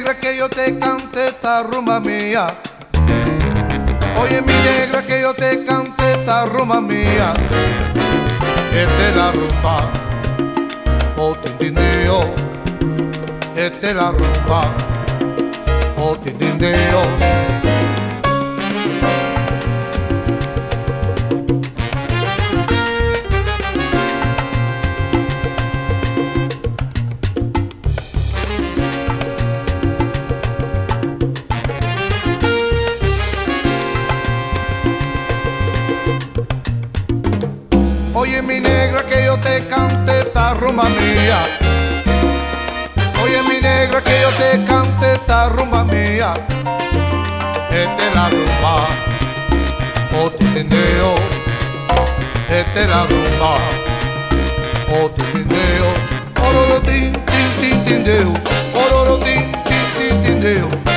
negra que yo te cante esta rumba mía. Oye mi negra que yo te cante esta rumba mía. Esta es la rumba, oh Tin Deo. Esta es la rumba, oh Tin Deo. Oye mi negra que yo te cante esta rumba mía. Oye mi negra que yo te cante esta rumba mía. Esta es la rumba, oh Tin Deo. Esta es la rumba, oh Tin Deo. Ororo tin tin tin tin deo. Ororo tin tin tin tin deo.